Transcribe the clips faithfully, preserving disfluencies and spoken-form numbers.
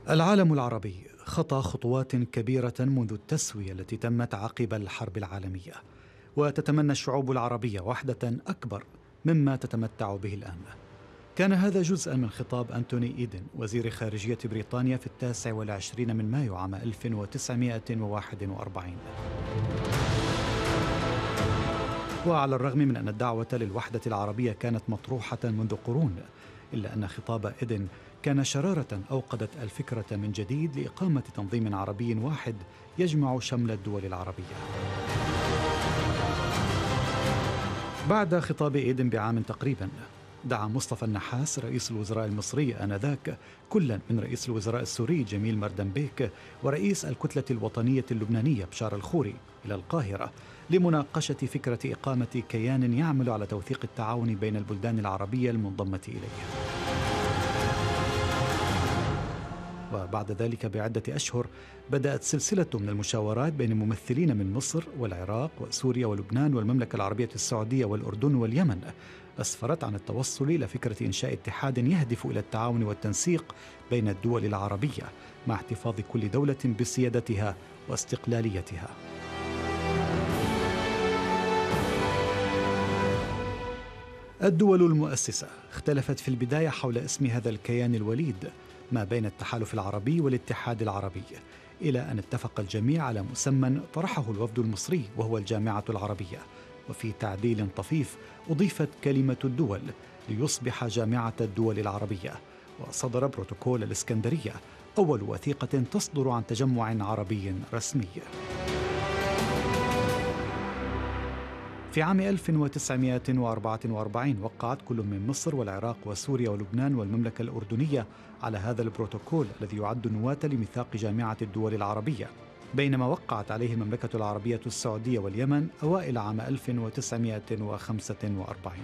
العالم العربي خطى خطوات كبيرة منذ التسوية التي تمت عقب الحرب العالمية، وتتمنى الشعوب العربية وحدة أكبر مما تتمتع به الآن. كان هذا جزءا من خطاب أنتوني إيدن وزير خارجية بريطانيا في التاسع والعشرين من مايو عام ألف وتسعمائة وواحد وأربعين. وعلى الرغم من أن الدعوة للوحدة العربية كانت مطروحة منذ قرون، إلا أن خطاب إيدن كان شرارة أوقدت الفكرة من جديد لإقامة تنظيم عربي واحد يجمع شمل الدول العربية. بعد خطاب إيدن بعام تقريبا، دعا مصطفى النحاس رئيس الوزراء المصري آنذاك كلا من رئيس الوزراء السوري جميل مردنبيك ورئيس الكتلة الوطنية اللبنانية بشار الخوري إلى القاهرة لمناقشة فكرة إقامة كيان يعمل على توثيق التعاون بين البلدان العربية المنضمة إليه. وبعد ذلك بعدة أشهر بدأت سلسلة من المشاورات بين ممثلين من مصر والعراق وسوريا ولبنان والمملكة العربية السعودية والأردن واليمن، أسفرت عن التوصل إلى فكرة إنشاء اتحاد يهدف إلى التعاون والتنسيق بين الدول العربية مع احتفاظ كل دولة بسيادتها واستقلاليتها. الدول المؤسسة اختلفت في البداية حول اسم هذا الكيان الوليد ما بين التحالف العربي والاتحاد العربي، إلى أن اتفق الجميع على مسمى طرحه الوفد المصري وهو الجامعة العربية، وفي تعديل طفيف أضيفت كلمة الدول ليصبح جامعة الدول العربية، وصدر بروتوكول الإسكندرية أول وثيقة تصدر عن تجمع عربي رسمي. في عام ألف وتسعمائة وأربعة وأربعين وقعت كل من مصر والعراق وسوريا ولبنان والمملكة الأردنية على هذا البروتوكول الذي يعد نواة لميثاق جامعة الدول العربية، بينما وقعت عليه المملكة العربية السعودية واليمن أوائل عام ألف وتسعمائة وخمسة وأربعين.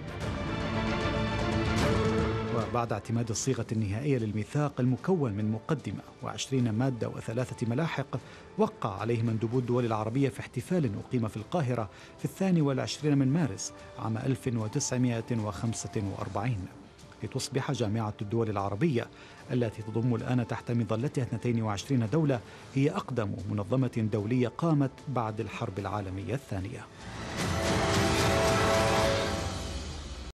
وبعد اعتماد الصيغة النهائية للميثاق المكون من مقدمة وعشرين مادة وثلاثة ملاحق، وقع عليه مندوبو الدول العربية في احتفال أقيم في القاهرة في الثاني والعشرين من مارس عام ألف وتسعمائة وخمسة وأربعين، لتصبح جامعة الدول العربية التي تضم الآن تحت مظلتها اثنتين وعشرين دولة هي أقدم منظمة دولية قامت بعد الحرب العالمية الثانية.